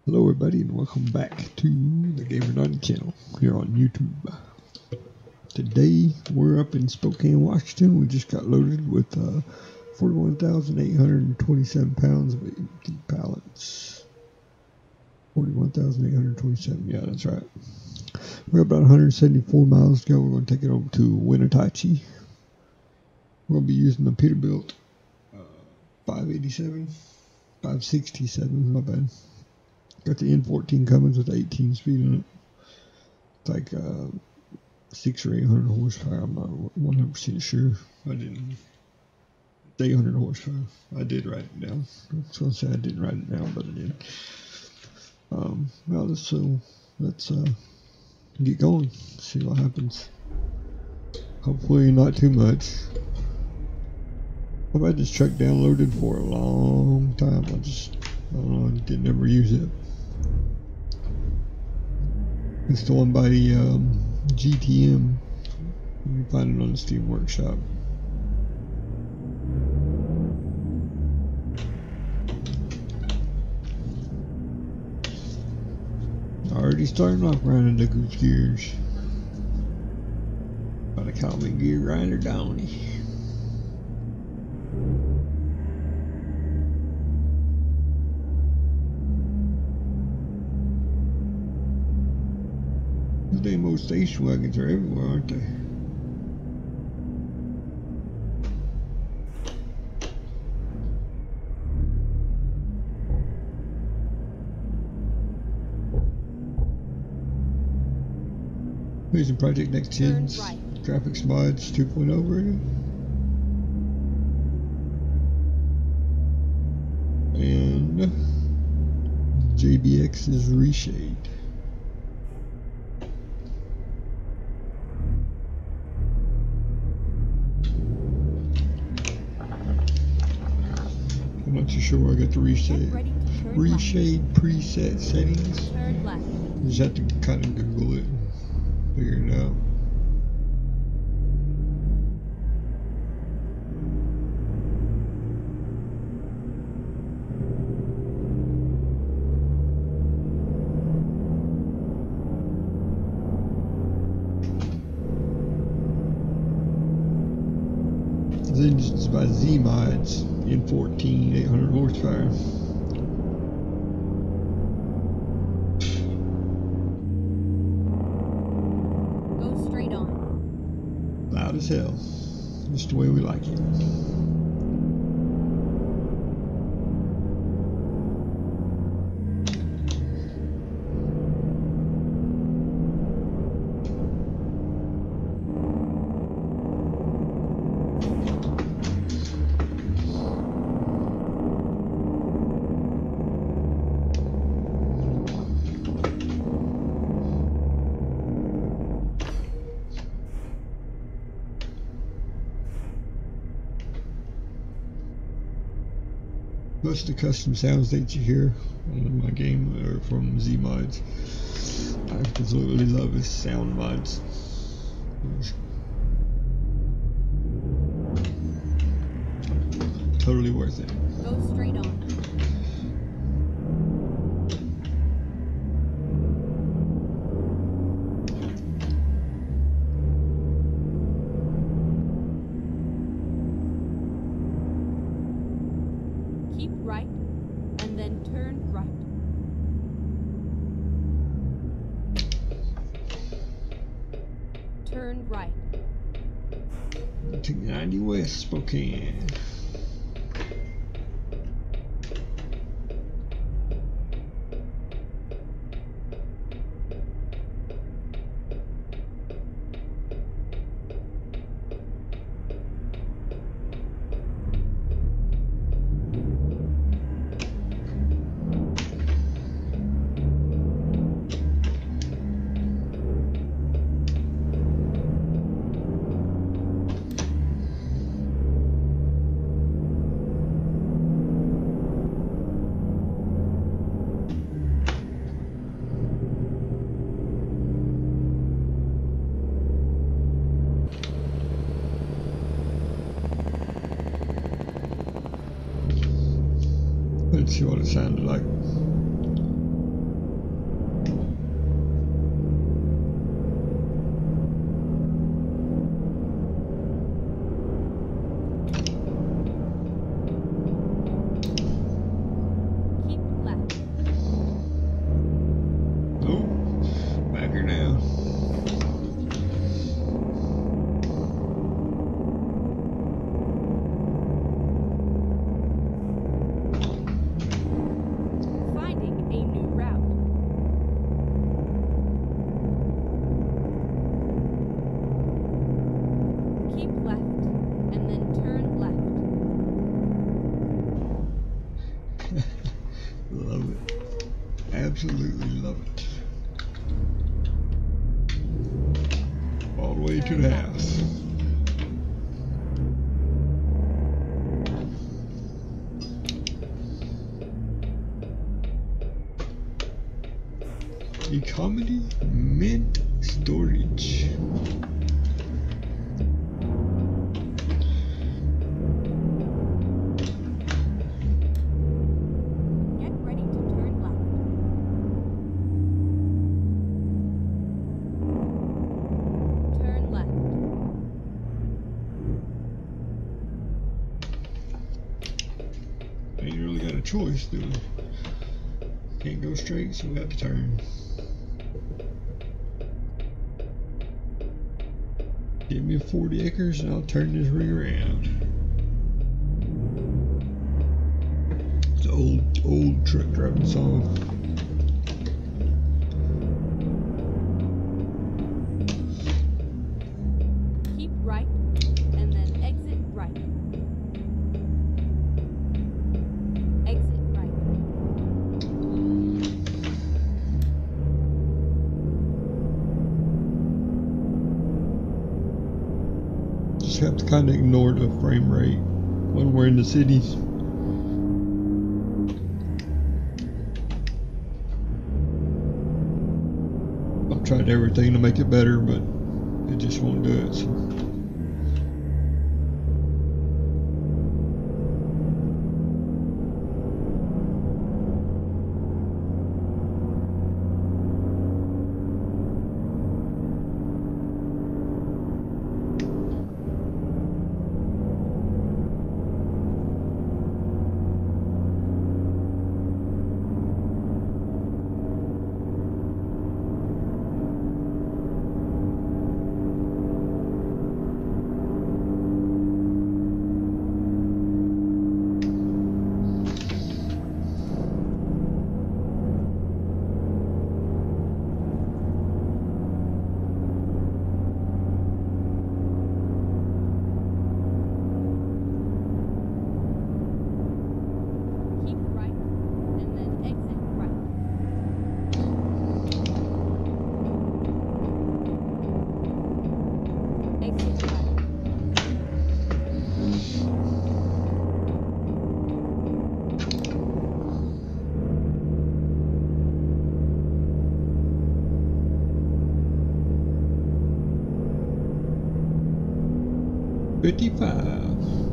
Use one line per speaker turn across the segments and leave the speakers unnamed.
Hello everybody and welcome back to the Gamer90 channel here on YouTube. Today we're up in Spokane, Washington. We just got loaded with 41,827 pounds of empty pallets. 41,827, yeah, that's right. We're about 174 miles to go. We're going to take it over to Winnetachee. We'll be using the Peterbilt 567, my bad. Got the N14 Cummins with 18 speed in it. It's like 600 or 800 horsepower. I'm not 100% sure. I didn't. It's 800 horsepower. I did write it down. I was going to say I didn't write it down, but I did. Well, let's get going. See what happens. Hopefully not too much. I've had this truck downloaded for a long time. I don't know. I didn't ever use it. It's the one by the GTM. You can find it on the Steam Workshop. Already starting off grinding the goose gears. Gotta call me Gear Grinder Donnie. Most station wagons are everywhere, aren't they? Vision Project Next Gen's Graphics Mods 2.0 version. And JBX's Reshade. I'm not too sure where I got the reshade preset settings. You just have to kind of Google it and figure it out. This engine's by Z-Mods. N14, 800 horsepower.
Go straight on.
Loud as hell. Just the way we like it. Most of the custom sounds that you hear in my game are from Z-Mods. I absolutely love his sound mods. Totally worth it.
Go straight on. Keep right, and then turn right. Turn right.
290 West Spokane. Let's see what it sounded like. absolutely love it. All the way to the house. Ecomedy Mint Storage.
Get ready to turn left. Turn left.
Ain't really got a choice, do we? Can't go straight, so we have to turn. Give me 40 acres and I'll turn this rig around. It's an old truck driving song.
Keep right, and then exit right. Exit right.
Just have to kind of ignore the frame rate when we're in the cities. I've tried everything to make it better, but it just won't do it. So.
Keep right, and then exit right. Exit right.
$55.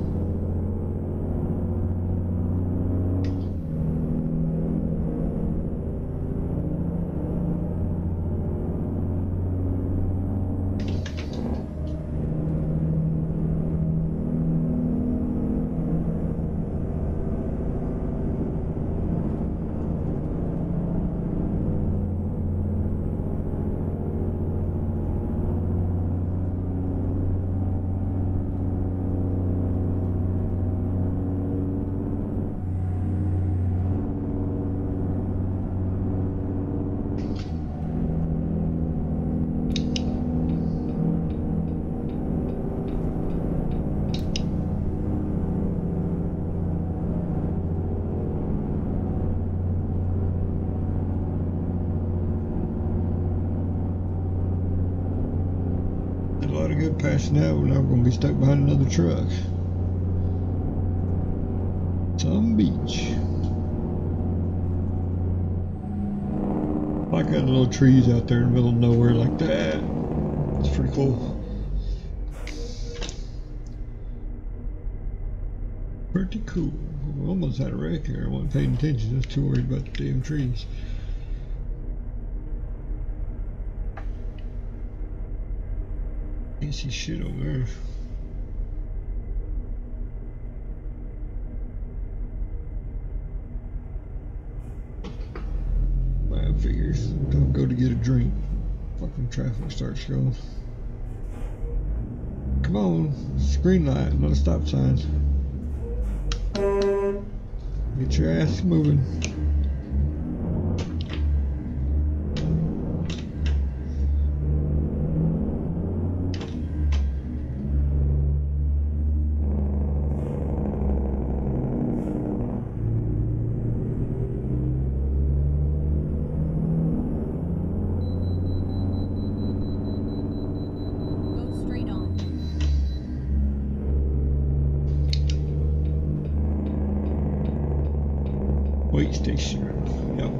A lot of good passing out. We're not going to be stuck behind another truck. Some beach. I got little trees out there in the middle of nowhere like that. It's pretty cool. Pretty cool. We almost had a wreck here. I wasn't paying attention. I was too worried about the damn trees. Can't see shit over there. I figures don't go to get a drink. Fucking traffic starts going. Come on, screen light, not a stop sign. Get your ass moving. station. Yep.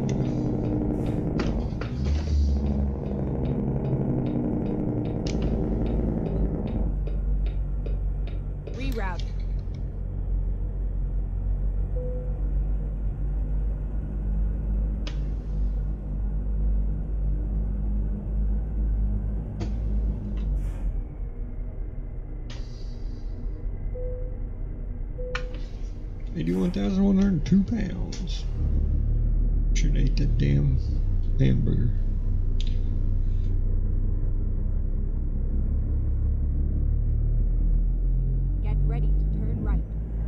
Reroute.
£81,102. Should've ate that damn hamburger.
Get ready to turn right.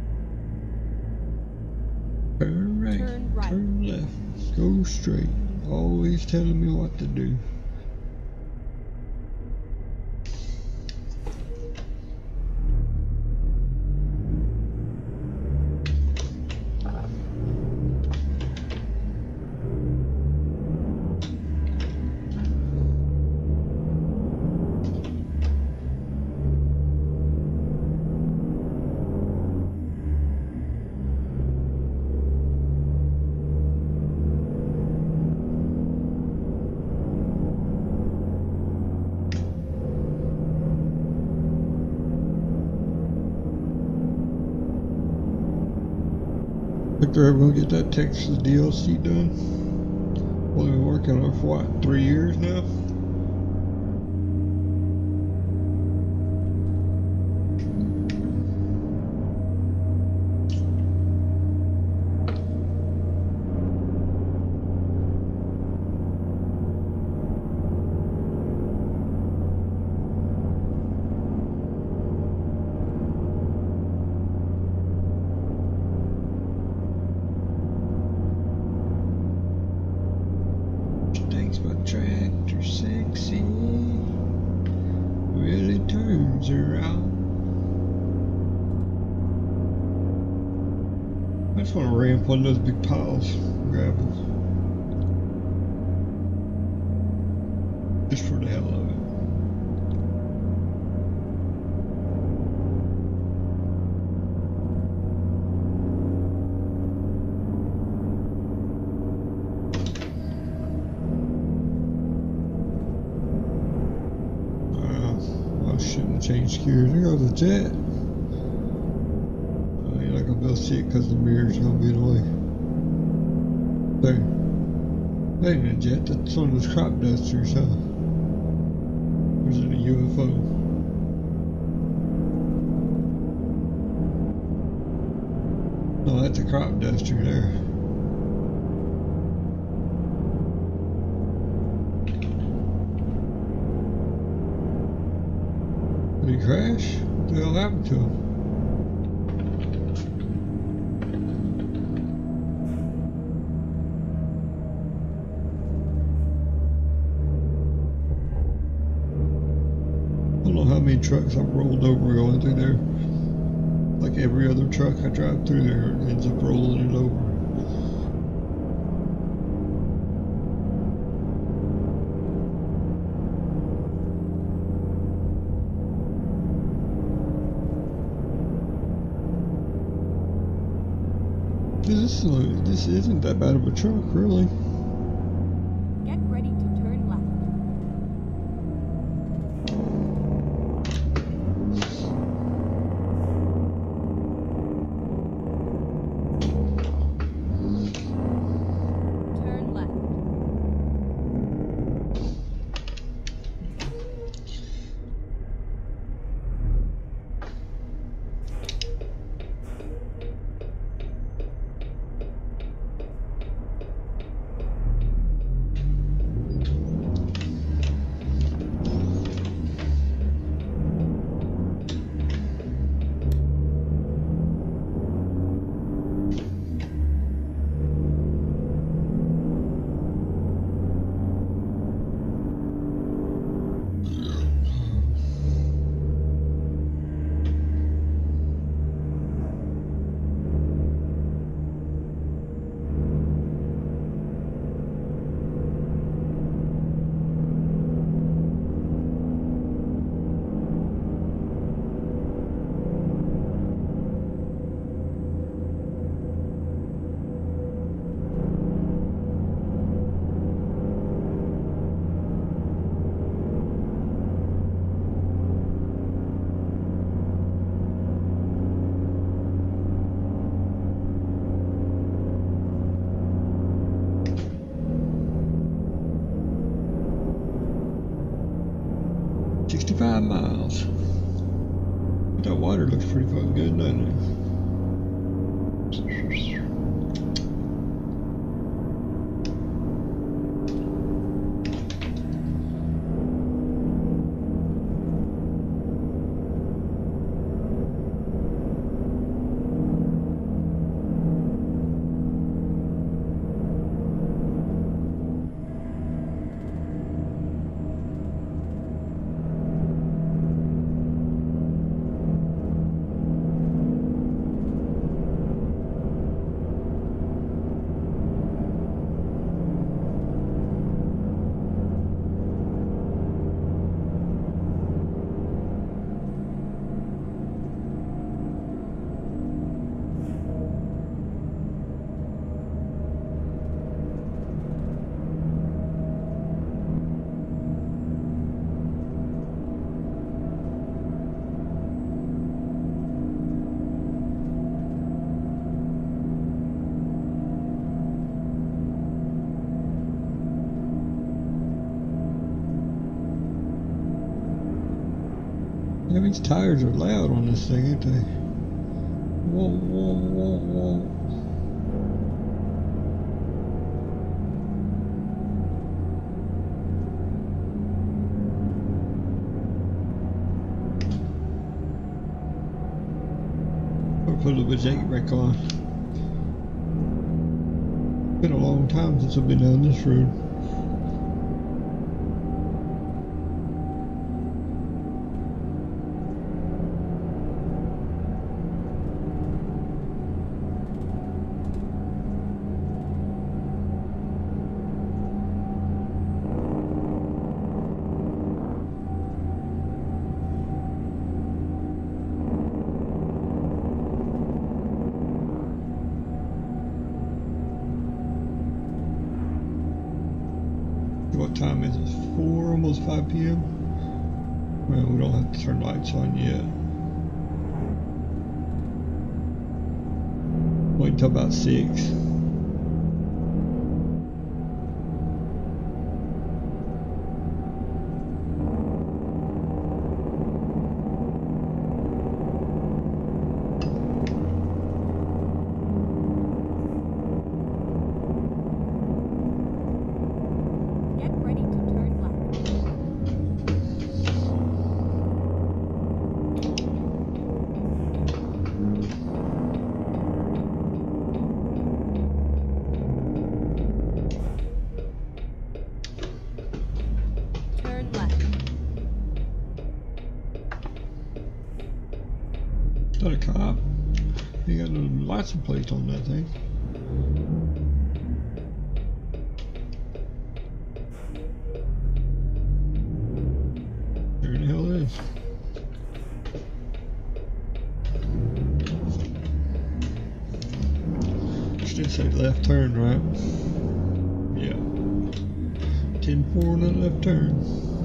Turn right,
Turn right.
turn left, go straight. Always telling me what to do. Think they're ever gonna get that Texas DLC done? Well, they've been working on it for what, 3 years now? Thanks, my tractor sexy. Really turns around. I just want to ramp one of those big piles of gravel. Just for the hell of it. I shouldn't have changed gears. There goes the jet. You're not gonna be able to see it because the mirror's gonna be in the way. There. That ain't a jet, that's one of those crop dusters, huh? Or is it a UFO? No, that's a crop duster there. Did he crash? What the hell happened to him? I don't know how many trucks I've rolled over going through there. Like every other truck I drive through there ends up rolling it over. This isn't that bad of a truck, really.
Get ready to turn left. Turn left.
65 miles. That water looks pretty fucking good, doesn't it? Yeah, these tires are loud on this thing, ain't they? Whoa, whoa, whoa, whoa. I'll put a little bit of jacket brake on. Been a long time since I've been down this road. What time is it? 4, almost 5 p.m. Well, we don't have to turn lights on yet. Wait until about 6. Is that a cop? He got a license plate on that thing. Where the hell is? Still say left turn, right? Yeah. 10-4 on that left turn.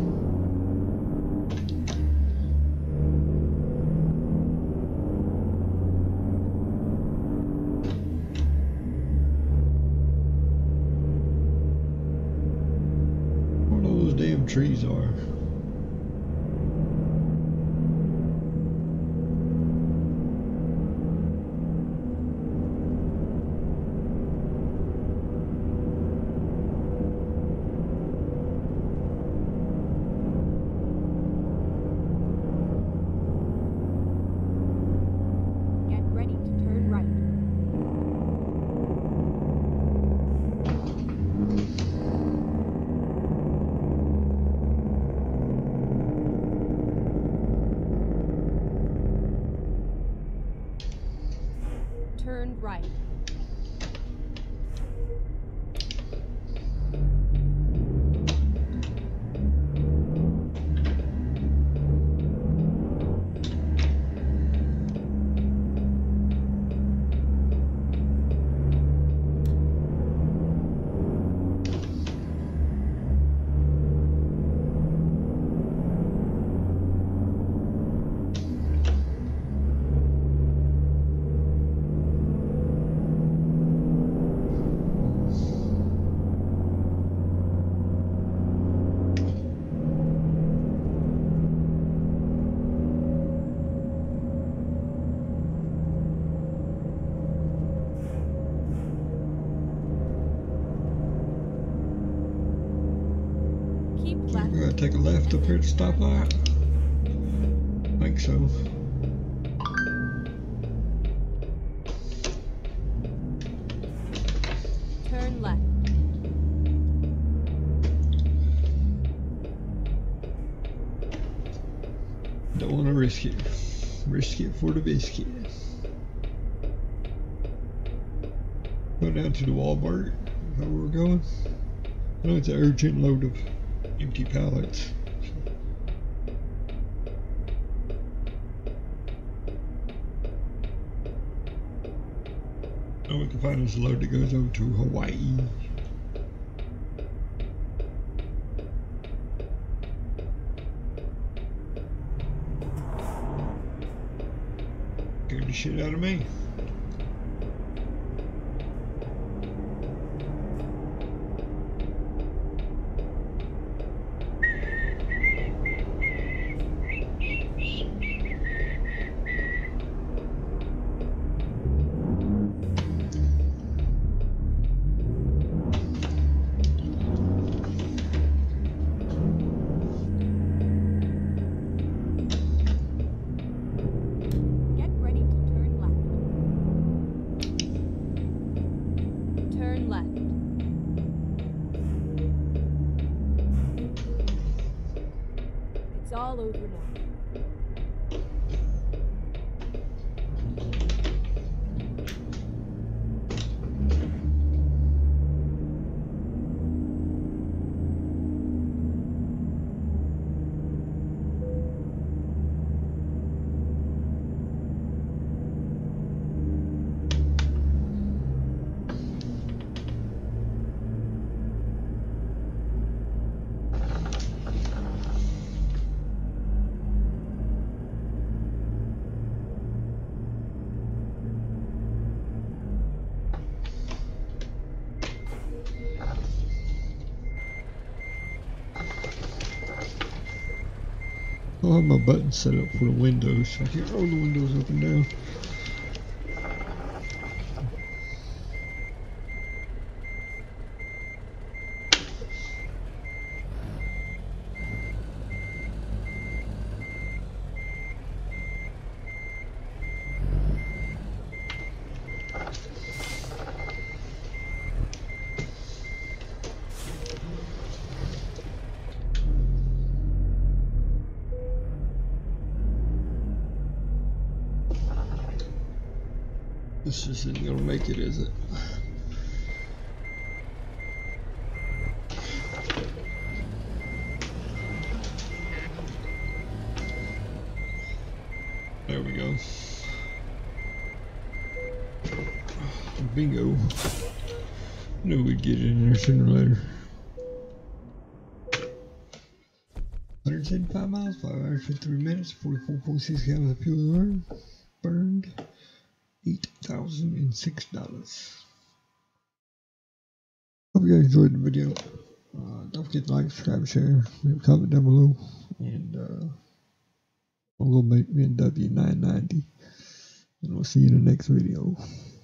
Damn trees are.
Get ready to turn right. left.
We're gonna take a left up here at the stoplight. I think so.
Turn left.
Don't want to risk it. Risk it for the biscuit. Go down to the Walmart. Is that where we're going? I know it's an urgent load of empty pallets. Oh, we can find us a load that goes over to Hawaii. Scared the shit out of me.
Get ready to turn left. Turn left. It's all over now.
I'll have my buttons set up for the windows so I can roll the windows up and down. This just isn't gonna make it, is it? There we go. Bingo. Knew we'd get it in there sooner or later. 175 miles, 5 hours, 53 minutes, 44.6 gallons of fuel burned. $8,006. Hope you guys enjoyed the video. Don't forget to like, subscribe, share, leave a comment down below, and I'll go make me a W990, and we'll see you in the next video.